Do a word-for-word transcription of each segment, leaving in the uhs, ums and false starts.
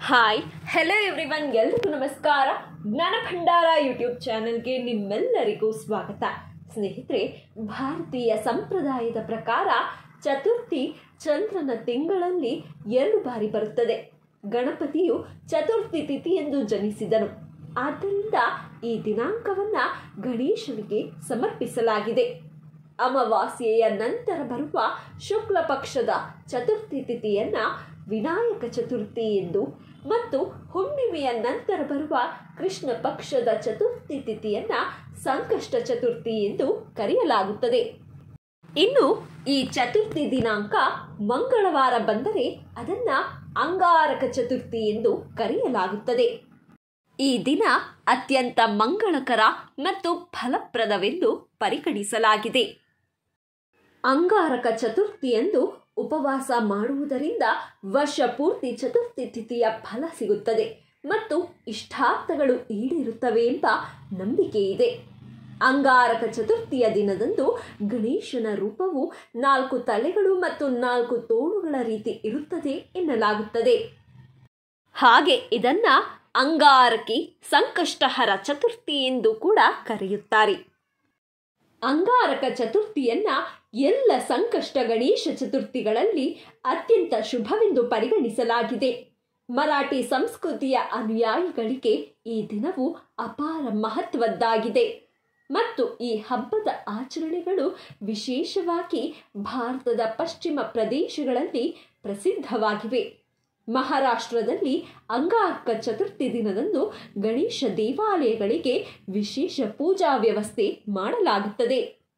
Hi hello everyone, ಎಲ್ರಿಗೂ ನಮಸ್ಕಾರ. ಜ್ಞಾನ ಭಂಡಾರ ಯೂಟ್ಯೂಬ್ ಚಾನೆಲ್ಗೆ ನಿಮ್ಮೆಲ್ಲರಿಗೂ ಸ್ವಾಗತ. ಸ್ನೇಹಿತರೆ, ಭಾರತೀಯ ಸಂಪ್ರದಾಯದ ಪ್ರಕಾರ ಚತುರ್ಥಿ ಚಂದ್ರನ ತಿಂಗಳಲ್ಲಿ ಎರಡು ಬಾರಿ ಬರುತ್ತದೆ. ಗಣಪತಿಯು ಚತುರ್ಥಿ ತಿಥಿಯೆಂದು ಜನಿಸಿದನು. ಆದ್ದರಿಂದ ಈ ದಿನಾಂಕವನ್ನು ಗಣೇಶನಿಗೆ ಸಮರ್ಪಿಸಲಾಗಿದೆ. ಅಮಾವಾಸ್ಯೆಯ ನಂತರ ಬರುವ ಶುಕ್ಲ ಪಕ್ಷದ ಚತುರ್ಥಿ ತಿಥಿಯನ್ನು ವಿನಾಯಕ ಚತುರ್ಥಿ ಎಂದು ಮತ್ತು ಹುಣ್ಣಿಮೆಯ ನಂತರ ಬರುವ ಕೃಷ್ಣ ಪಕ್ಷದ ಚತುರ್ಥಿ ತಿಥಿಯನ್ನು ಸಂಕಷ್ಟ ಚತುರ್ಥಿ ಎಂದು ಕರೆಯಲಾಗುತ್ತದೆ. ಇನ್ನು ಈ ಚತುರ್ಥಿ ದಿನಾಂಕ ಮಂಗಳವಾರ ಬಂದರೆ ಅದನ್ನು ಅಂಗಾರಕ ಚತುರ್ಥಿ ಎಂದು ಕರೆಯಲಾಗುತ್ತದೆ. ಈ ದಿನ ಅತ್ಯಂತ ಮಂಗಳಕರ ಮತ್ತು ಫಲಪ್ರದವೆಂದು ಪರಿಗಣಿಸಲಾಗಿದೆ. ಅಂಗಾರಕ ಚತುರ್ಥಿಯಂದು ಉಪವಾಸ ಮಾಡುವುದರಿಂದ ವರ್ಷ ಪೂರ್ತಿ ಚತುರ್ಥಿ ತಿಥಿಯ ಫಲ ಸಿಗುತ್ತದೆ ಮತ್ತು ಇಷ್ಟಾರ್ಥಗಳು ಈಡೇರುತ್ತವೆ ಎಂಬ ನಂಬಿಕೆ ಇದೆ. ಅಂಗಾರಕ ಚತುರ್ಥಿಯ ದಿನದಂದು ಗಣೇಶನ ರೂಪವು ನಾಲ್ಕು ತಲೆಗಳು ಮತ್ತು ನಾಲ್ಕು ತೋಳುಗಳ ರೀತಿ ಇರುತ್ತದೆ ಎನ್ನಲಾಗುತ್ತದೆ. ಹಾಗೆ ಇದನ್ನ ಅಂಗಾರಕಿ ಸಂಕಷ್ಟಹರ ಚತುರ್ಥಿ ಎಂದು ಕೂಡ ಕರೆಯುತ್ತಾರೆ. ಅಂಗಾರಕ ಚತುರ್ಥಿಯನ್ನ ಎಲ್ಲ ಸಂಕಷ್ಟ ಗಣೇಶ ಚತುರ್ಥಿಗಳಲ್ಲಿ ಅತ್ಯಂತ ಶುಭವೆಂದು ಪರಿಗಣಿಸಲಾಗಿದೆ. ಮರಾಠಿ ಸಂಸ್ಕೃತಿಯ ಅನುಯಾಯಿಗಳಿಗೆ ಈ ದಿನವು ಅಪಾರ ಮಹತ್ವದ್ದಾಗಿದೆ ಮತ್ತು ಈ ಹಬ್ಬದ ಆಚರಣೆಗಳು ವಿಶೇಷವಾಗಿ ಭಾರತದ ಪಶ್ಚಿಮ ಪ್ರದೇಶಗಳಲ್ಲಿ ಪ್ರಸಿದ್ಧವಾಗಿವೆ. ಮಹಾರಾಷ್ಟ್ರದಲ್ಲಿ ಅಂಗಾರಕ ಚತುರ್ಥಿ ದಿನದಂದು ಗಣೇಶ ದೇವಾಲಯಗಳಿಗೆ ವಿಶೇಷ ಪೂಜಾ ವ್ಯವಸ್ಥೆ ಮಾಡಲಾಗುತ್ತದೆ.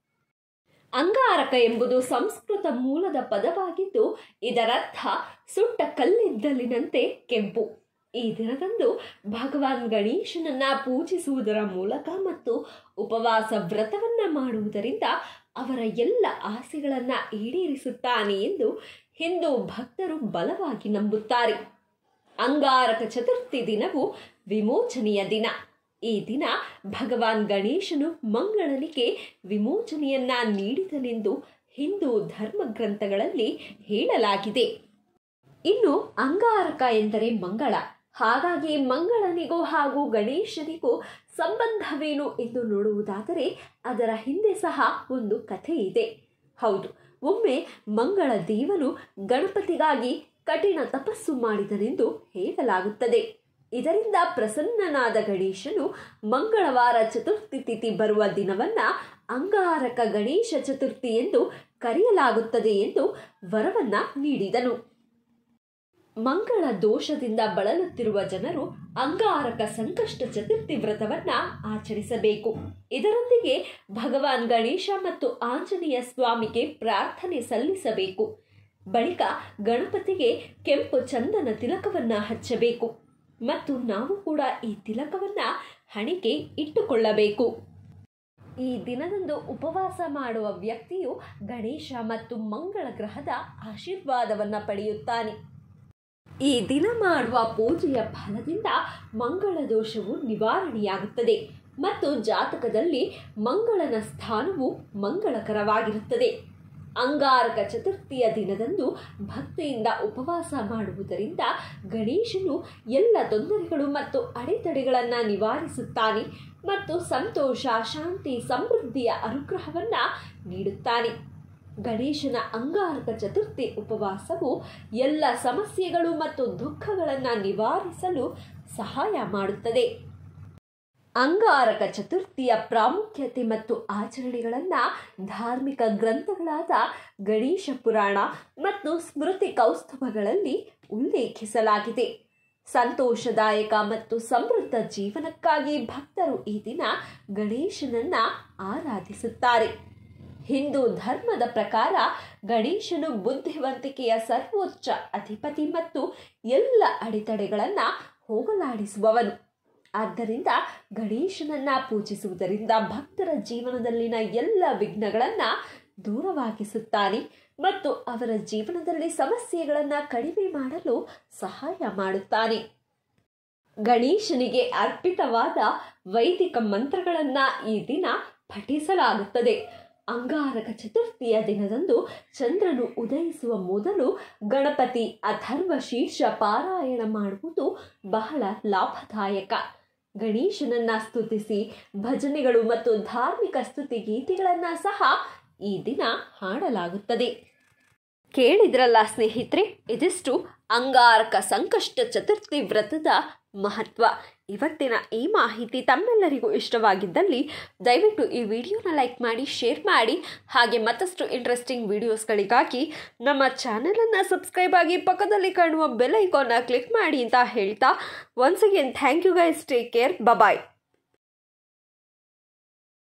ಅಂಗಾರಕ ಎಂಬುದು ಸಂಸ್ಕೃತ ಮೂಲದ ಪದವಾಗಿದ್ದು ಇದರರ್ಥ ಸುಟ್ಟ ಕಲ್ಲಿದ್ದಲಿನಂತೆ ಕೆಂಪು. ಈ ದಿನದಂದು ಭಗವಾನ್ ಗಣೇಶನನ್ನ ಪೂಜಿಸುವುದರ ಮೂಲಕ ಮತ್ತು ಉಪವಾಸ ವ್ರತವನ್ನ ಮಾಡುವುದರಿಂದ ಅವರ ಎಲ್ಲ ಆಸೆಗಳನ್ನ ಈಡೇರಿಸುತ್ತಾನೆ ಎಂದು ಹಿಂದೂ ಭಕ್ತರು ಬಲವಾಗಿ ನಂಬುತ್ತಾರೆ. ಅಂಗಾರಕ ಚತುರ್ಥಿ ದಿನವು ವಿಮೋಚನೆಯ ದಿನ. ಈ ದಿನ ಭಗವಾನ್ ಗಣೇಶನು ಮಂಗಳನಿಗೆ ವಿಮೋಚನೆಯನ್ನ ನೀಡಿದನೆಂದು ಹಿಂದೂ ಧರ್ಮ ಗ್ರಂಥಗಳಲ್ಲಿ ಹೇಳಲಾಗಿದೆ. ಇನ್ನು ಅಂಗಾರಕ ಎಂದರೆ ಮಂಗಳ. ಹಾಗಾಗಿ ಮಂಗಳನಿಗೂ ಹಾಗೂ ಗಣೇಶನಿಗೂ ಸಂಬಂಧವೇನು ಎಂದು ನೋಡುವುದಾದರೆ ಅದರ ಹಿಂದೆ ಸಹ ಒಂದು ಕಥೆ ಇದೆ. ಹೌದು, ಒಮ್ಮೆ ಮಂಗಳ ದೇವನು ಗಣಪತಿಗಾಗಿ ಕಠಿಣ ತಪಸ್ಸು ಮಾಡಿದನೆಂದು ಹೇಳಲಾಗುತ್ತದೆ. ಇದರಿಂದ ಪ್ರಸನ್ನನಾದ ಗಣೇಶನು ಮಂಗಳವಾರ ಚತುರ್ಥಿ ತಿಥಿ ಬರುವ ದಿನವನ್ನ ಅಂಗಾರಕ ಗಣೇಶ ಚತುರ್ಥಿ ಎಂದು ಕರೆಯಲಾಗುತ್ತದೆ ಎಂದು ವರವನ್ನ ನೀಡಿದನು. ಮಂಗಳ ದೋಷದಿಂದ ಬಳಲುತ್ತಿರುವ ಜನರು ಅಂಗಾರಕ ಸಂಕಷ್ಟ ಚತುರ್ಥಿ ವ್ರತವನ್ನ ಆಚರಿಸಬೇಕು. ಇದರೊಂದಿಗೆ ಭಗವಾನ್ ಗಣೇಶ ಮತ್ತು ಆಂಜನೇಯ ಸ್ವಾಮಿಗೆ ಪ್ರಾರ್ಥನೆ ಸಲ್ಲಿಸಬೇಕು. ಬಳಿಕ ಗಣಪತಿಗೆ ಕೆಂಪು ಚಂದನ ತಿಲಕವನ್ನ ಹಚ್ಚಬೇಕು ಮತ್ತು ನಾವು ಕೂಡ ಈ ತಿಲಕವನ್ನ ಹಣೆಗೆ ಇಟ್ಟುಕೊಳ್ಳಬೇಕು. ಈ ದಿನದಂದು ಉಪವಾಸ ಮಾಡುವ ವ್ಯಕ್ತಿಯು ಗಣೇಶ ಮತ್ತು ಮಂಗಳ ಗ್ರಹದ ಆಶೀರ್ವಾದವನ್ನ ಪಡೆಯುತ್ತಾನೆ. ಈ ದಿನ ಮಾಡುವ ಪೂಜೆಯ ಫಲದಿಂದ ಮಂಗಳ ದೋಷವು ನಿವಾರಣೆಯಾಗುತ್ತದೆ ಮತ್ತು ಜಾತಕದಲ್ಲಿ ಮಂಗಳನ ಸ್ಥಾನವು ಮಂಗಳಕರವಾಗಿರುತ್ತದೆ. ಅಂಗಾರಕ ಚತುರ್ಥಿಯ ದಿನದಂದು ಭಕ್ತಿಯಿಂದ ಉಪವಾಸ ಮಾಡುವುದರಿಂದ ಗಣೇಶನು ಎಲ್ಲ ತೊಂದರೆಗಳು ಮತ್ತು ಅಡೆತಡೆಗಳನ್ನು ನಿವಾರಿಸುತ್ತಾನೆ ಮತ್ತು ಸಂತೋಷ, ಶಾಂತಿ, ಸಮೃದ್ಧಿಯ ಅನುಗ್ರಹವನ್ನು ನೀಡುತ್ತಾನೆ. ಗಣೇಶನ ಅಂಗಾರಕ ಚತುರ್ಥಿ ಉಪವಾಸವು ಎಲ್ಲ ಸಮಸ್ಯೆಗಳು ಮತ್ತು ದುಃಖಗಳನ್ನು ನಿವಾರಿಸಲು ಸಹಾಯ ಮಾಡುತ್ತದೆ. ಅಂಗಾರಕ ಚತುರ್ಥಿಯ ಪ್ರಾಮುಖ್ಯತೆ ಮತ್ತು ಆಚರಣೆಗಳನ್ನು ಧಾರ್ಮಿಕ ಗ್ರಂಥಗಳಾದ ಗಣೇಶ ಪುರಾಣ ಮತ್ತು ಸ್ಮೃತಿ ಕೌಸ್ತುಭಗಳಲ್ಲಿ ಉಲ್ಲೇಖಿಸಲಾಗಿದೆ. ಸಂತೋಷದಾಯಕ ಮತ್ತು ಸಮೃದ್ಧ ಜೀವನಕ್ಕಾಗಿ ಭಕ್ತರು ಈ ದಿನ ಗಣೇಶನನ್ನ ಆರಾಧಿಸುತ್ತಾರೆ. ಹಿಂದೂ ಧರ್ಮದ ಪ್ರಕಾರ ಗಣೇಶನು ಬುದ್ಧಿವಂತಿಕೆಯ ಸರ್ವೋಚ್ಚ ಅಧಿಪತಿ ಮತ್ತು ಎಲ್ಲ ಅಡೆತಡೆಗಳನ್ನು ಹೋಗಲಾಡಿಸುವವನು. ಆದ್ದರಿಂದ ಗಣೇಶನನ್ನ ಪೂಜಿಸುವುದರಿಂದ ಭಕ್ತರ ಜೀವನದಲ್ಲಿನ ಎಲ್ಲ ವಿಘ್ನಗಳನ್ನು ದೂರವಾಗಿಸುತ್ತಾನೆ ಮತ್ತು ಅವರ ಜೀವನದಲ್ಲಿ ಸಮಸ್ಯೆಗಳನ್ನು ಕಡಿಮೆ ಮಾಡಲು ಸಹಾಯ ಮಾಡುತ್ತಾನೆ. ಗಣೇಶನಿಗೆ ಅರ್ಪಿತವಾದ ವೈದಿಕ ಮಂತ್ರಗಳನ್ನು ಈ ದಿನ ಪಠಿಸಲಾಗುತ್ತದೆ. ಅಂಗಾರಕ ಚತುರ್ಥಿಯ ದಿನದಂದು ಚಂದ್ರನು ಉದಯಿಸುವ ಮೊದಲು ಗಣಪತಿ ಅಥರ್ವ ಶೀರ್ಷ ಪಾರಾಯಣ ಮಾಡುವುದು ಬಹಳ ಲಾಭದಾಯಕ. ಗಣೇಶನನ್ನ ಸ್ತುತಿಸಿ ಭಜನೆಗಳು ಮತ್ತು ಧಾರ್ಮಿಕ ಸ್ತುತಿ ಗೀತೆಗಳನ್ನು ಸಹ ಈ ದಿನ ಹಾಡಲಾಗುತ್ತದೆ. ಕೇಳಿದ್ರಲ್ಲ ಸ್ನೇಹಿತರೆ, ಇದಿಷ್ಟು ಅಂಗಾರಕ ಸಂಕಷ್ಟ ಚತುರ್ಥಿ ವ್ರತದ ಮಹತ್ವ. ಇವತ್ತಿನ ಈ ಮಾಹಿತಿ ತಮ್ಮೆಲ್ಲರಿಗೂ ಇಷ್ಟವಾಗಿದ್ದಲ್ಲಿ ದಯವಿಟ್ಟು ಈ ವಿಡಿಯೋನ ಲೈಕ್ ಮಾಡಿ, ಶೇರ್ ಮಾಡಿ. ಹಾಗೆ ಮತ್ತಷ್ಟು ಇಂಟ್ರೆಸ್ಟಿಂಗ್ ವಿಡಿಯೋಸ್ಗಳಿಗಾಗಿ ನಮ್ಮ ಚಾನಲನ್ನು ಸಬ್ಸ್ಕ್ರೈಬ್ ಆಗಿ ಪಕ್ಕದಲ್ಲಿ ಕಾಣುವ ಬೆಲ್ ಐಕಾನ್ನ ಕ್ಲಿಕ್ ಮಾಡಿ ಅಂತ ಹೇಳ್ತಾ once again thank you guys. Take care. Bye.